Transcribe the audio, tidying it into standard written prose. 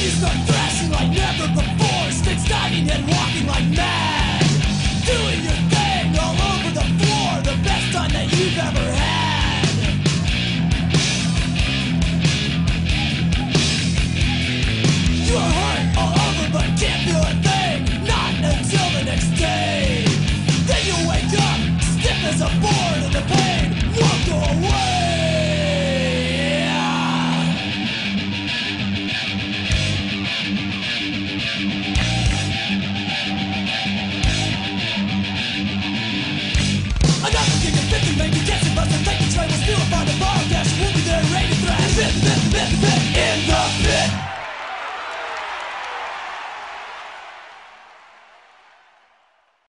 you start thrashing like never before. Sticks diving and walking like mad. Doing your thing all over the floor. The best time that you've ever had. You're hurt all over but can't feel a thing. Not until the next day. Then you wake up, stiff as a board, and the